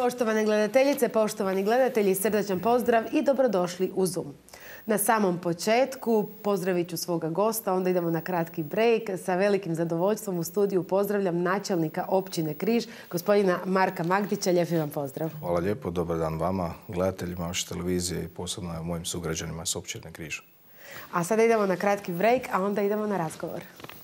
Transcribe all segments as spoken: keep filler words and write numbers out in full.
Poštovane gledateljice, poštovani gledatelji, srdačan pozdrav i dobrodošli u Zoom. Na samom početku pozdravit ću svoga gosta, onda idemo na kratki break. Sa velikim zadovoljstvom u studiju pozdravljam načelnika općine Križ, gospodina Marka Magdića. Lijepi vam pozdrav. Hvala lijepo, dobar dan vama, gledateljima vaše televizije i posebno mojim sugrađanima s općine Križ. A sada idemo na kratki break, a onda idemo na razgovor.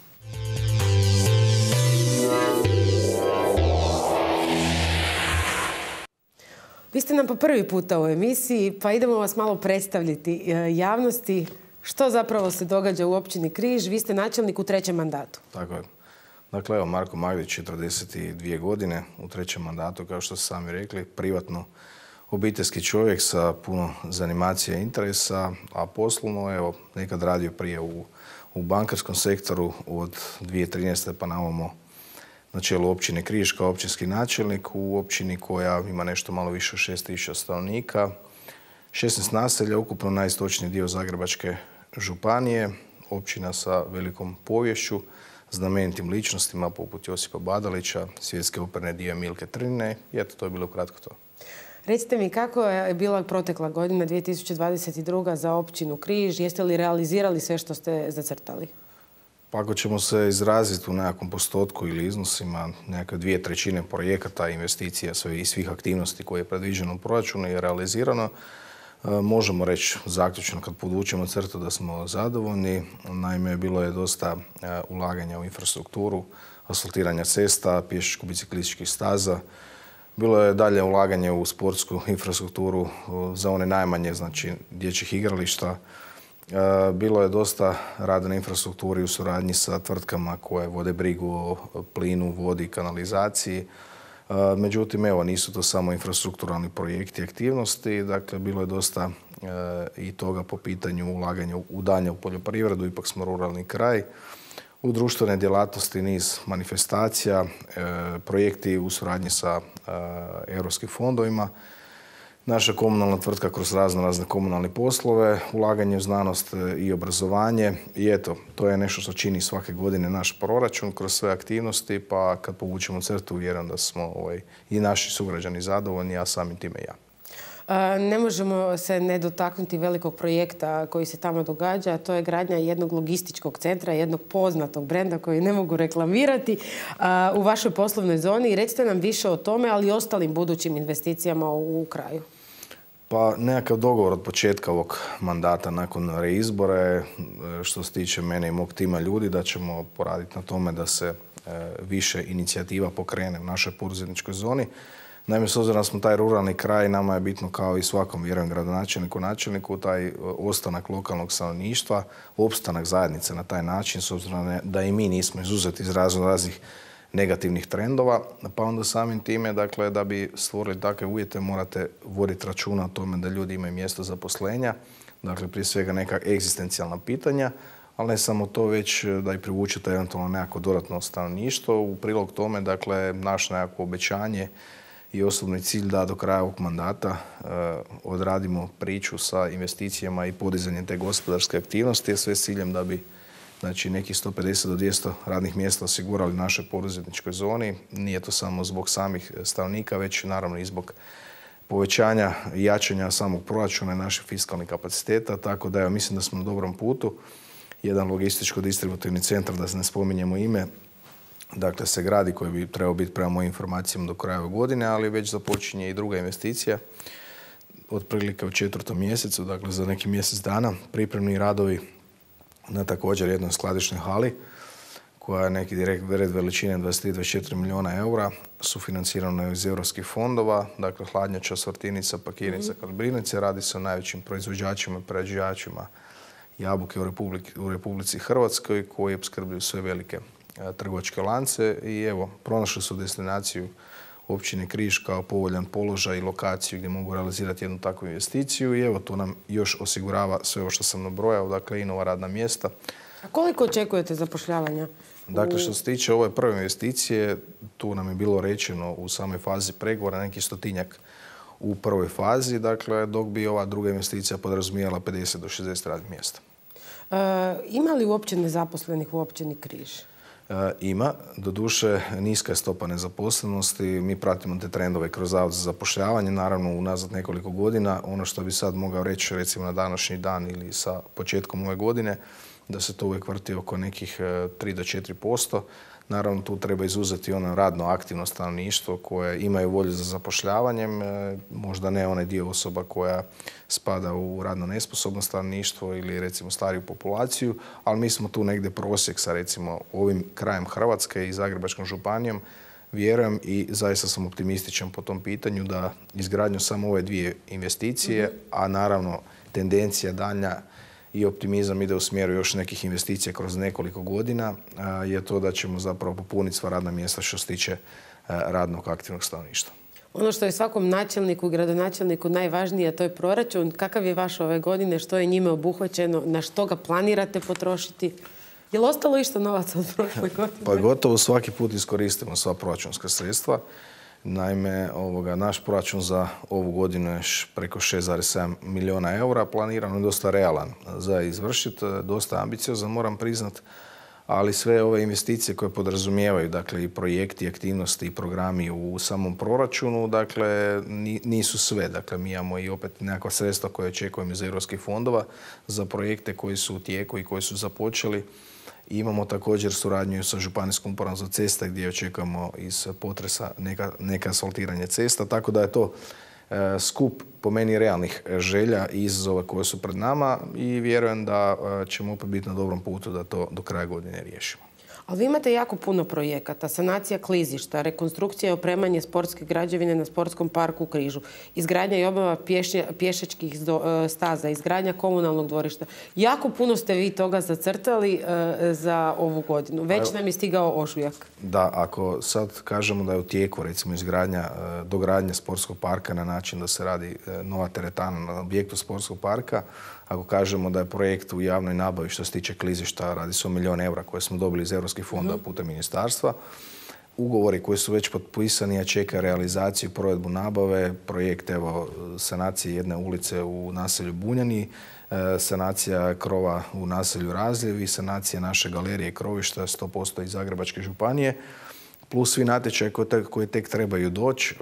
Vi ste nam po prvi puta u emisiji, pa idemo vas malo predstaviti javnosti. Što zapravo se događa u općini Križ? Vi ste načelnik u trećem mandatu. Tako je. Dakle, evo, Marko Magdić, četrdeset dvije godine u trećem mandatu, kao što ste sami rekli, privatno obiteljski čovjek sa puno zanimacija i interesa, a poslovno, evo, nekad radio prije u, u bankarskom sektoru od dvije tisuće trinaeste pa na ovamo na čelu općine Križ kao općinski načelnik u općini koja ima nešto malo više od šest tisuća stanovnika, šesnaest naselja, ukupno najistočniji dio Zagrebačke županije, općina sa velikom poviješću, znamenitim ličnostima poput Josipa Badalića, svjetske operne dive Milke Trnine i eto, to je bilo kratko to. Recite mi, kako je bila protekla godina dvije tisuće dvadeset druga za općinu Križ? Jeste li realizirali sve što ste zacrtali? Pa ako ćemo se izraziti u nekakvom postotku ili iznosima, nekakve dvije trećine projekata, investicija i svih aktivnosti koje je predviđeno u proračunu i realizirano, možemo reći zaključno kad podvučemo crtu da smo zadovoljni. Naime, bilo je dosta ulaganja u infrastrukturu, asfaltiranja cesta, pješačko-biciklističkih staza. Bilo je dalje ulaganje u sportsku infrastrukturu za one najmanje, znači dječjih igrališta. Bilo je dosta rada na infrastrukturi u suradnji sa tvrtkama koje vode brigu o plinu, vodi i kanalizaciji. Međutim, evo, nisu to samo infrastrukturalni projekti i aktivnosti. Dakle, bilo je dosta i toga po pitanju ulaganja u dalje u poljoprivredu, ipak smo ruralni kraj. U društvene djelatnosti niz manifestacija, projekti u suradnji sa europskim fondovima. Naša komunalna tvrtka kroz razno razne komunalne poslove, ulaganje u znanost i obrazovanje. I eto, to je nešto što čini svake godine naš proračun kroz sve aktivnosti, pa kad povučemo crtu, vjerujem da smo ovaj, i naši sugrađani zadovoljni, a samim time i ja. Ne možemo se ne dotaknuti velikog projekta koji se tamo događa, a to je gradnja jednog logističkog centra, jednog poznatog brenda koji ne mogu reklamirati u vašoj poslovnoj zoni. Recite nam više o tome, ali i ostalim budućim investicijama u kraju. Pa nekakav dogovor od početka ovog mandata nakon reizbora je, što se tiče mene i mog tima ljudi, da ćemo poraditi na tome da se više inicijativa pokrene u našoj poduzetničkoj zoni. Naime, s obzirom da smo taj ruralni kraj, nama je bitno kao i svakom, vjerujem, gradonačelniku, načelniku, taj ostanak lokalnog stanovništva, opstanak zajednice na taj način, s obzirom da i mi nismo izuzeti iz razno raznih negativnih trendova, pa onda samim time, dakle, da bi stvorili takve uvjete, morate voditi računa o tome da ljudi imaju mjesto zaposlenja, dakle, prije svega neka egzistencijalna pitanja, ali ne samo to, već da i privučete eventualno nekako dodatno stanovništvo. U prilog tome, dakle, naš nekako obećanje i osobni cilj da do kraja ovog mandata eh, odradimo priču sa investicijama i podizanjem te gospodarske aktivnosti, sve s ciljem da bi znači, nekih sto pedeset do dvjesto radnih mjesta osigurali našoj poduzetničkoj zoni. Nije to samo zbog samih stanovnika, već naravno i zbog povećanja i jačanja samog proračuna i naših fiskalnih kapaciteta, tako da ja mislim da smo na dobrom putu. Jedan logističko-distributivni centar, da ne spominjemo ime, dakle, se gradi, koji bi trebao biti prema mojim informacijama do kraja ove godine, ali već započinje i druga investicija. Otprilike u četvrtom mjesecu, dakle za neki mjesec dana, pripremni radovi na također jednoj skladišnoj hali, koja je neki direkt red veličine dvadeset tri do dvadeset četiri milijuna eura, sufinancirano iz europskih fondova, dakle hladnjača, sortirnica, pakirnica, kalibrirnice. Radi se o najvećim proizvođačima i prerađivačima jabuke u Republici, u Republici Hrvatskoj, koji opskrbljuju sve velike trgovačke lance i evo, pronašli su destinaciju općine Križ kao povoljan položaj i lokaciju gdje mogu realizirati jednu takvu investiciju i evo, to nam još osigurava sve ovo što sam nabrojao, dakle i nova radna mjesta. A koliko očekujete zapošljavanja? Dakle, što se tiče ove prve investicije, tu nam je bilo rečeno u samoj fazi pregovora neki stotinjak u prvoj fazi, dakle, dok bi ova druga investicija podrazumijela pedeset do šezdeset radnih mjesta. E, ima li uopće nezaposlenih u općini Križ? Ima. Doduše, niska je stopa nezaposlenosti. Mi pratimo te trendove kroz Zavod za zapošljavanje. Naravno, unazad nekoliko godina. Ono što bi sad mogao reći, recimo na današnji dan ili sa početkom ove godine, da se to uvijek vrti oko nekih tri do četiri posto. Naravno, tu treba izuzeti ono radno aktivno stanovništvo koje imaju volju za zapošljavanjem, možda ne onaj dio osoba koja spada u radno nesposobno stanovništvo ili recimo stariju populaciju, ali mi smo tu negdje prosjek sa recimo ovim krajem Hrvatske i Zagrebačkom županijom. Vjerujem i zaista sam optimističan po tom pitanju da izgradnju samo ove dvije investicije, mm-hmm. a naravno tendencija daljnja i optimizam ide u smjeru još nekih investicija kroz nekoliko godina, je to da ćemo zapravo popuniti sva radna mjesta što se tiče radnog aktivnog stanovništva. Ono što je svakom načelniku i gradonačelniku najvažnije, to je proračun. Kakav je vaš ove godine, što je njime obuhvaćeno, na što ga planirate potrošiti? Je li ostalo išta novaca od prošle godine? Pa gotovo svaki put iskoristimo sva proračunska sredstva. Naime, ovoga, naš proračun za ovu godinu je preko šest zarez sedam milijuna eura. Planirano je dosta realan za izvršiti, dosta ambiciozan, moram priznat, ali sve ove investicije koje podrazumijevaju, dakle i projekti, aktivnosti i programi u samom proračunu, dakle nisu sve. Dakle, mi imamo i opet nekakva sredstva koje očekujemo iz europskih fondova za projekte koji su u tijeku i koji su započeli. I imamo također suradnju sa Županijskom upravom za ceste gdje očekujemo iz potresa neka, neka asfaltiranje cesta, tako da je to e, skup po meni realnih želja i izazova koje su pred nama i vjerujem da e, ćemo opet biti na dobrom putu da to do kraja godine riješimo. Ali vi imate jako puno projekata. Sanacija klizišta, rekonstrukcija i opremanje sportske građevine na sportskom parku u Križu, izgradnja i obnova pješnje, pješačkih staza, izgradnja komunalnog dvorišta. Jako puno ste vi toga zacrtali uh, za ovu godinu. Već nam je stigao ožujak. Da, ako sad kažemo da je u tijeku recimo izgradnja, dogradnja sportskog parka na način da se radi nova teretana na objektu sportskog parka, ako kažemo da je projekt u javnoj nabavi što se tiče klizišta, radi se o milijun eura koje smo dobili iz europskih fondova putem ministarstva, ugovori koji su već potpisani, a čeka realizaciju, provedbu nabave, projekt evo, sanacije jedne ulice u naselju Bunjani, sanacija krova u naselju Razljevi, sanacija naše galerije i krovišta sto posto iz Zagrebačke županije, plus svi natječaji koji tek, koji tek trebaju doći.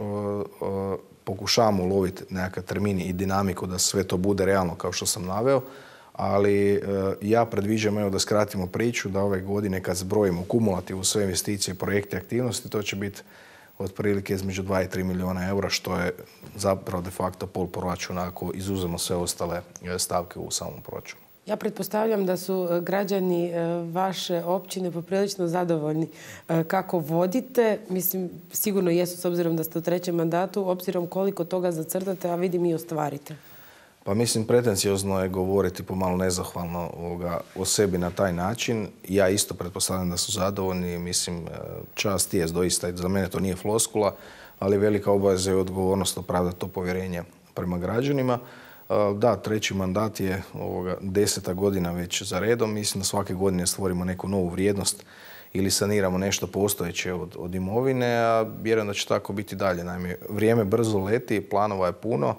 Pokušavamo uloviti nekakav termin i dinamiku da sve to bude realno kao što sam naveo, ali e, ja predviđam evo, da skratimo priču, da ove godine kad zbrojimo kumulativno sve investicije, projekte i aktivnosti, to će biti otprilike između dva i tri milijuna eura, što je zapravo de facto pol proračuna ako izuzemo sve ostale stavke u samom proračunu. Ja pretpostavljam da su građani vaše općine poprilično zadovoljni kako vodite. Mislim, sigurno jesu s obzirom da ste u trećem mandatu, obzirom koliko toga zacrtate, a vidim i ostvarite. Pa mislim, pretenciozno je govoriti pomalo nezahvalno ovoga, o sebi na taj način. Ja isto pretpostavljam da su zadovoljni. Mislim, čast jest doista, za mene to nije floskula, ali velika obaveza i odgovornost opravdati to povjerenje prema građanima. Da, treći mandat je ovoga, deseta godina već za redom. Mislim da svake godine stvorimo neku novu vrijednost ili saniramo nešto postojeće od, od imovine, a vjerujem da će tako biti dalje. Naime, vrijeme brzo leti, planova je puno.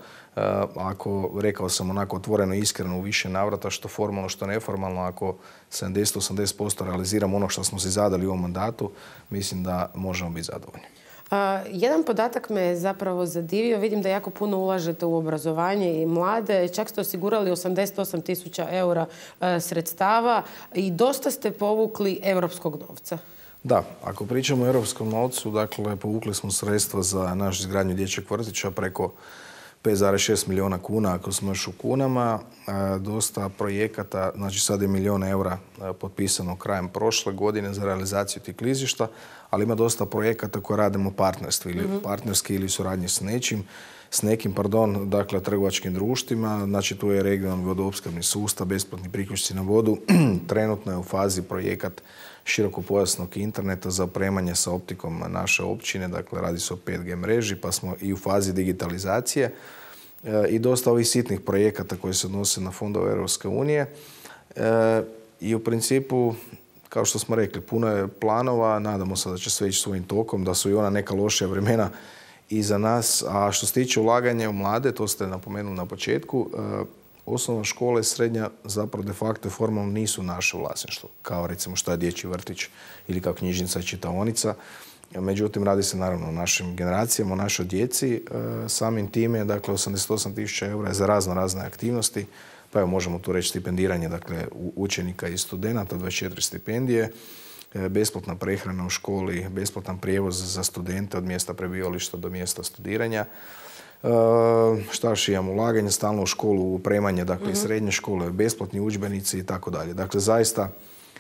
Ako, rekao sam onako otvoreno i iskreno u više navrata, što formalno, što neformalno, ako sedamdeset do osamdeset posto realiziramo ono što smo si zadali u ovom mandatu, mislim da možemo biti zadovoljni. A, jedan podatak me zapravo zadivio. Vidim da jako puno ulažete u obrazovanje i mlade. Čak ste osigurali osamdeset osam tisuća eura a, sredstava i dosta ste povukli europskog novca. Da, ako pričamo o europskom novcu, dakle, povukli smo sredstva za našu izgradnju dječjeg vrtića preko pet zarez šest milijuna kuna, ako smo još u kunama. Dosta projekata, znači sad je milijun eura potpisano krajem prošle godine za realizaciju tih klizišta, ali ima dosta projekata koje radimo u partnerstvu ili mm-hmm. partnerski ili suradnji s nečim, s nekim, pardon, dakle, trgovačkim društvima. Znači, tu je regionalni vodoopskrbni sustav, besplatni priključci na vodu. Trenutno je u fazi projekat širokopojasnog interneta za opremanje sa optikom naše općine. Dakle, radi se o pet G mreži, pa smo i u fazi digitalizacije e, i dosta ovih sitnih projekata koji se odnose na fondove Europske unije. E, I u principu, kao što smo rekli, puno je planova. Nadamo se da će sve ići svojim tokom, da su i ona neka lošija vremena iza nas. A što se tiče ulaganja u mlade, to ste napomenuli na početku, e, osnovna škola i srednja zapravo de facto i formalno nisu naše vlasništvo, kao recimo što je dječji vrtić ili kao knjižnica i čitaonica. Međutim, radi se naravno o našim generacijama, o našoj djeci. Samim time, dakle, osamdeset osam tisuća eura je za razno razne aktivnosti. Pa evo, možemo tu reći stipendiranje, dakle, učenika i studenata, dvadeset četiri stipendije, besplatna prehrana u školi, besplatan prijevoz za studente od mjesta prebivališta do mjesta studiranja. Šta još imamo? Ulaganje stalno u školu, upremanje, dakle, i srednje škole, besplatni udžbenici i tako dalje. Dakle, zaista,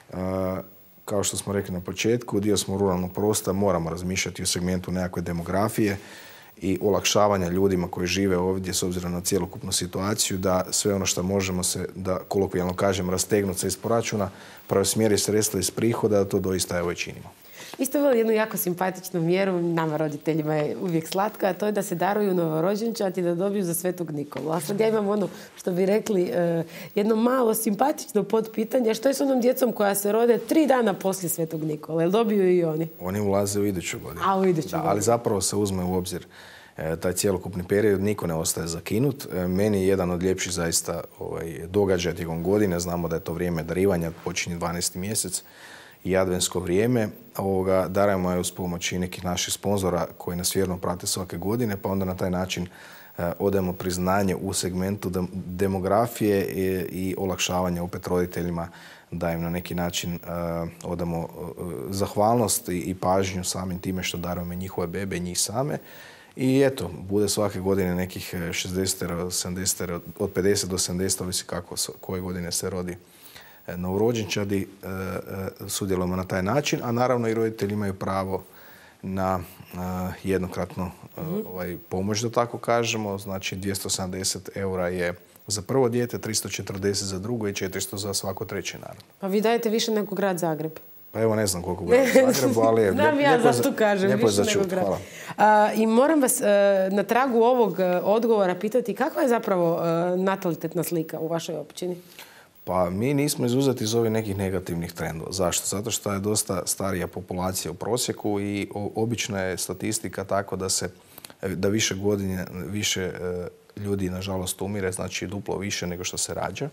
kao što smo rekli na početku, dio smo ruralnog prostora, moramo razmišljati o segmentu nekakve demografije i olakšavanja ljudima koji žive ovdje s obzirom na cjelokupnu situaciju, da sve ono što možemo se, da kolokvijalno kažem, rastegnuti se iz proračuna, preusmjeri sredstva iz prihoda, da to doista evo i činimo. Vi ste uveli jednu jako simpatičnu mjeru, nama roditeljima je uvijek slatka, a to je da se daruju novorođenčad i da dobiju za Svetog Nikolu. A sad ja imam ono, što bi rekli, jedno malo simpatično potpitanje. Što je s onom djecom koja se rode tri dana poslije Svetog Nikole? Jel dobiju i oni? Oni ulaze u iduću godinu. A, u iduću godinu. Ali zapravo se uzme u obzir taj cjelokupni period, niko ne ostaje zakinut. Meni je jedan od ljepših zaista ovaj, događaja tijekom godine. Znamo da je to vrijeme darivanja, počinje dvanaesti mjesec i adventsko vrijeme. Ovoga, darujemo je uz pomoć i nekih naših sponzora koji nas vjerno prate svake godine, pa onda na taj način eh, odajemo priznanje u segmentu demografije i, i olakšavanja opet roditeljima, da im na neki način eh, odamo eh, zahvalnost i, i pažnju samim time što darujemo njihove bebe i njih same. I eto, bude svake godine nekih šezdeset, sedamdeset, od pedeset do sedamdeset, ovisi kako, koje godine se rodi novorođenčadi, sudjelujemo na taj način, a naravno i roditelji imaju pravo na jednokratnu ovaj, pomoć, da tako kažemo. Znači dvjesto sedamdeset eura je za prvo dijete, tristo četrdeset za drugo i četiristo za svako treće, naravno. Pa vi dajete više nego grad Zagreb. Pa evo, ne znam koliko grad Zagrebu, ali je znam ja, zato kažem, više nego grad. Hvala. A, I moram vas a, na tragu ovog odgovora pitati kakva je zapravo a, natalitetna slika u vašoj općini? Pa mi nismo izuzeti iz ovih nekih negativnih trendova. Zašto? Zato što je dosta starija populacija u prosjeku i obična je statistika tako da se da više godine, više ljudi nažalost umire, znači duplo više nego što se rađa.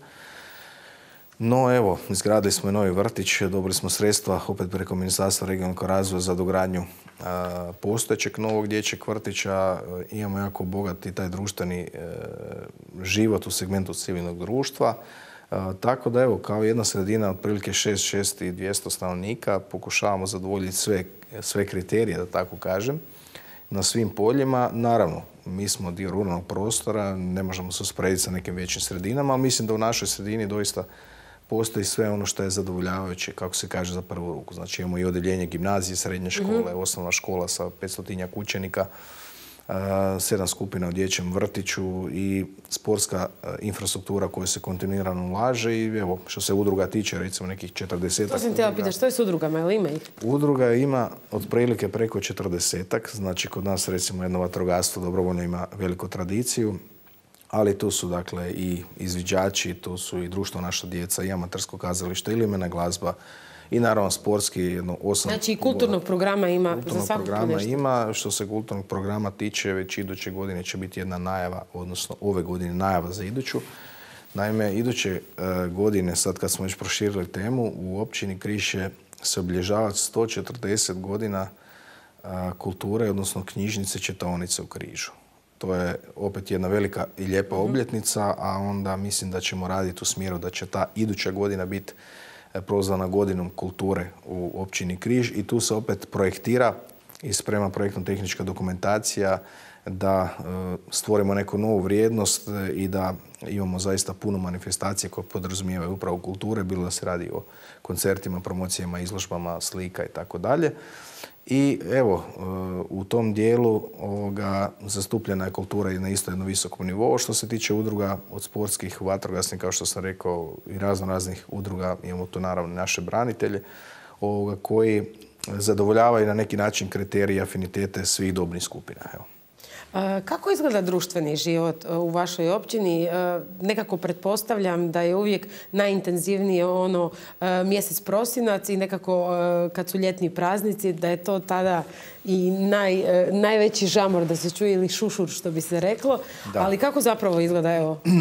No evo, izgradili smo i novi vrtić, dobili smo sredstva opet preko Ministarstva regionalnog razvoja za dogradnju a, postojećeg novog dječjeg vrtića. Imamo jako bogati taj društveni e, život u segmentu civilnog društva. A, tako da evo, kao jedna sredina otprilike šest, šest i dvjesto stanovnika pokušavamo zadovoljiti sve, sve kriterije, da tako kažem, na svim poljima. Naravno, mi smo dio ruralnog prostora, ne možemo se usporediti sa nekim većim sredinama, ali mislim da u našoj sredini doista postoji sve ono što je zadovoljavajuće, kako se kaže, za prvu ruku. Znači imamo i odjeljenje gimnazije, srednje škole, mm-hmm. osnovna škola sa petstotinjak učenika, sedam skupina u dječjem vrtiću i sportska infrastruktura koja se kontinuirano ulaže i evo, što se udruga tiče, recimo nekih četrdesetak. To sam htjela pitati, što je s udrugama, ili ima ih? Udruga ima otprilike preko četrdesetak, znači kod nas recimo jedno vatrogastvo dobrovoljno ima veliku tradiciju, ali tu su dakle i izviđači, tu su i društvo Naša djeca, i amatersko kazalište, ili imena glazba, i naravno sportski jedno osam... Znači i kulturnog programa ima kulturnog za svakog programa nešto. ima. Što se kulturnog programa tiče, već iduće godine će biti jedna najava, odnosno ove godine najava za iduću. Naime, iduće e, godine, sad kad smo već proširili temu, u općini Križ se obilježava sto četrdeset godina a, kulture, odnosno knjižnice čitaonice u Križu. To je opet jedna velika i lijepa obljetnica, a onda mislim da ćemo raditi u smjeru da će ta iduća godina biti prozvana godinom kulture u općini Križ i tu se opet projektira i sprema projektno-tehnička dokumentacija da e, stvorimo neku novu vrijednost i da imamo zaista puno manifestacije koje podrazumijevaju upravo kulture, bilo da se radi o koncertima, promocijama, izložbama, slika i tako dalje. I evo, u tom dijelu ovoga, zastupljena je kultura i na isto jednom visokom nivou. Što se tiče udruga od sportskih, vatrogasnih, kao što sam rekao, i razno raznih udruga, imamo tu naravno naše branitelje, ovoga, koji zadovoljavaju na neki način kriterije, afinitete svih dobnih skupina. Evo. Kako izgleda društveni život u vašoj općini? Nekako pretpostavljam da je uvijek najintenzivnije ono mjesec prosinac i nekako kad su ljetni praznici, da je to tada i naj, najveći žamor da se čuje ili šušur što bi se reklo. Da. Ali kako zapravo izgleda? Evo?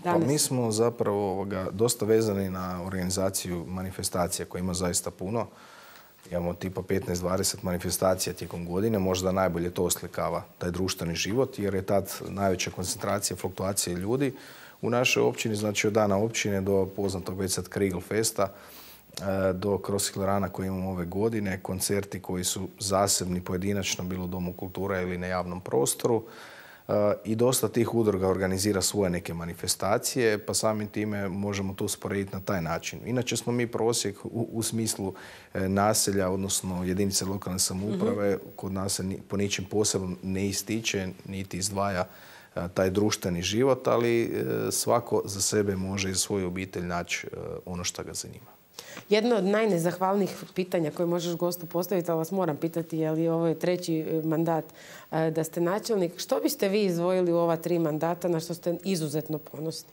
Pa mi smo zapravo ovoga, dosta vezani na organizaciju manifestacija koje ima zaista puno. Imamo tipa petnaest dvadeset manifestacija tijekom godine. Možda najbolje to oslikava taj društveni život jer je tad najveća koncentracija fluktuacije ljudi u našoj općini. Znači od dana općine do poznatog već sad Krigl Festa, do Cross Hill Rana koji imamo ove godine, koncerti koji su zasebni, pojedinačno, bilo u Domu kulture ili na javnom prostoru. I dosta tih udruga organizira svoje neke manifestacije, pa samim time možemo to usporediti na taj način. Inače smo mi prosjek u, u smislu naselja, odnosno jedinice lokalne samouprave, mm-hmm. kod nas se po ničim posebno ne ističe, niti izdvaja taj društveni život, ali svako za sebe može i svoju obitelj naći ono što ga zanima. Jedno od najnezahvalnijih pitanja koje možeš gostu postaviti, ali vas moram pitati, jer je ovo treći mandat da ste načelnik. Što biste vi izdvojili u ova tri mandata na što ste izuzetno ponosni?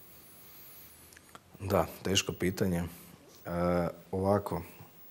Da, teško pitanje. E, ovako,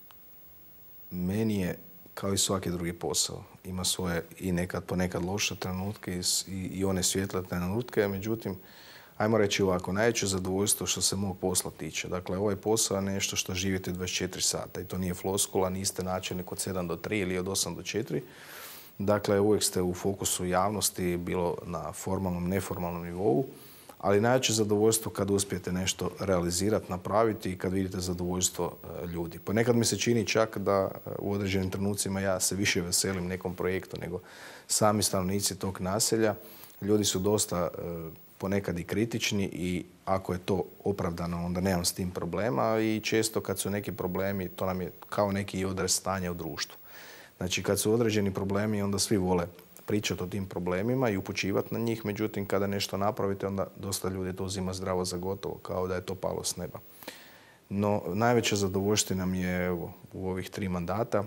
meni je kao i svaki drugi posao. Ima svoje i nekad ponekad loše trenutke i, i one svijetle trenutke, međutim, ajmo reći ovako, najveće zadovoljstvo što se mog posla tiče. Dakle, ovaj posao je nešto što živite dvadeset četiri sata i to nije floskula, niste načelnik od sedam do tri ili od osam do četiri. Dakle, uvijek ste u fokusu javnosti, bilo na formalnom, neformalnom nivou, ali najveće zadovoljstvo kad uspijete nešto realizirati, napraviti i kad vidite zadovoljstvo ljudi. Ponekad mi se čini čak da u određenim trenucima ja se više veselim nekom projektu nego sami stanovnici tog naselja. Ljudi su dosta ponekad i kritični i ako je to opravdano, onda nemam s tim problema i često kad su neki problemi, to nam je kao neki odraz stanja u društvu. Znači kad su određeni problemi, onda svi vole pričati o tim problemima i upućivati na njih, međutim kada nešto napravite, onda dosta ljudi to uzima zdravo za gotovo, kao da je to palo s neba. No, najveća zadovoljština nam je evo, u ovih tri mandata,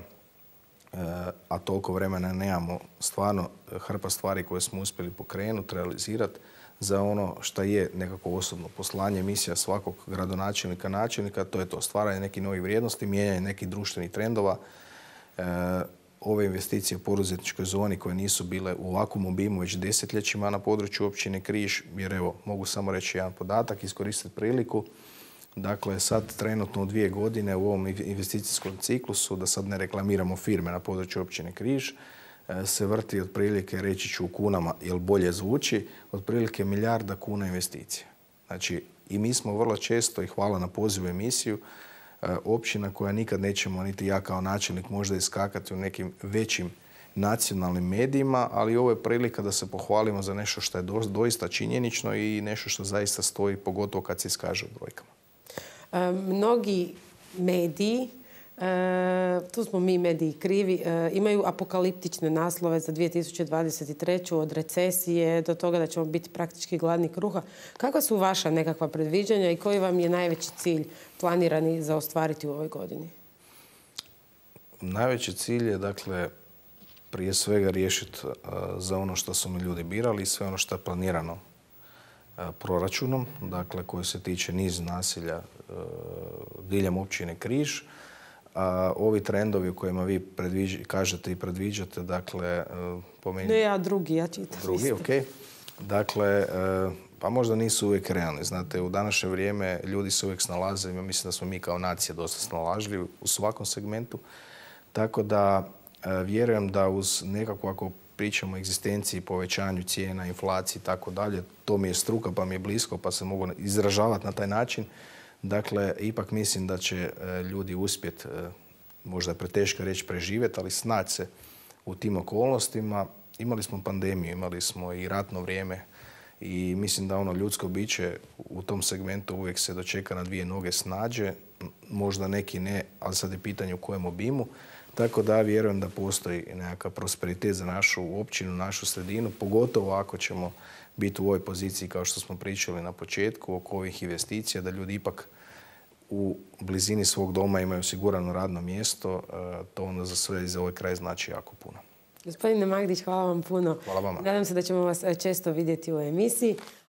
a toliko vremena nemamo, stvarno hrpa stvari koje smo uspjeli pokrenuti, realizirati, za ono što je nekako osobno poslanje, misija svakog gradonačelnika, načelnika, to je to stvaranje nekih novih vrijednosti, mijenjanje nekih društvenih trendova. E, ove investicije u poduzetničkoj zoni koje nisu bile u ovakvom obimu već desetljećima na području općine Križ, jer evo, mogu samo reći jedan podatak, iskoristiti priliku. Dakle, sad trenutno u dvije godine u ovom investicijskom ciklusu, da sad ne reklamiramo firme na području općine Križ, se vrti otprilike, reći ću u kunama, jer bolje zvuči, otprilike milijarda kuna investicija. Znači, i mi smo vrlo često, i hvala na pozivu emisiju, općina koja nikad nećemo, niti ja kao načelnik, možda iskakati u nekim većim nacionalnim medijima, ali ovo je prilika da se pohvalimo za nešto što je do, doista činjenično i nešto što zaista stoji, pogotovo kad se iskaže u brojkama. E, mnogi mediji, E, tu smo mi mediji krivi, e, imaju apokaliptične naslove za dvije tisuće dvadeset treću od recesije do toga da ćemo biti praktički gladni kruha. Kakva su vaša nekakva predviđanja i koji vam je najveći cilj planirani za ostvariti u ovoj godini? Najveći cilj je, dakle, prije svega riješiti uh, za ono što su mi ljudi birali i sve ono što je planirano uh, proračunom, dakle, koji se tiče niz nasilja uh, diljem općine Križ. A ovi trendovi o kojima vi predviđ, kažete i predviđate, dakle, po meni... Ne, ja drugi, ja čitam. Drugi, ok. Dakle, pa možda nisu uvijek realni. Znate, u današnje vrijeme ljudi se uvijek snalaze. Mislim da smo mi kao nacija dosta snalažljivi u svakom segmentu. Tako da vjerujem da uz nekako, ako pričamo o egzistenciji, povećanju cijena, inflaciji i tako dalje, to mi je struka pa mi je blisko pa se mogu izražavati na taj način. Dakle, ipak mislim da će ljudi uspjeti, možda je preteško reći preživjeti, ali snaći se u tim okolnostima. Imali smo pandemiju, imali smo i ratno vrijeme i mislim da ono ljudsko biće u tom segmentu uvijek se dočeka na dvije noge snađe, možda neki ne, ali sad je pitanje u kojem obimu. Tako da vjerujem da postoji nekakav prosperitet za našu općinu, našu sredinu, pogotovo ako ćemo biti u ovoj poziciji kao što smo pričali na početku oko ovih investicija, da ljudi ipak u blizini svog doma imaju osigurano radno mjesto. To onda za sve i za ovaj kraj znači jako puno. Gospodine Magdić, hvala vam puno. Hvala vama. Nadam se da ćemo vas često vidjeti u emisiji.